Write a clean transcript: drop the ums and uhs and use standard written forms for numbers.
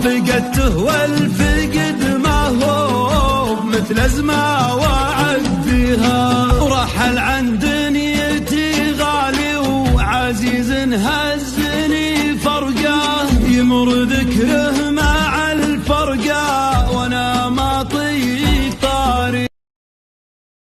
فقدته والفقد ما هو مثل ازمة وعد فيها، رحل عن دنيتي غالي وعزيز هزني فرقه، يمر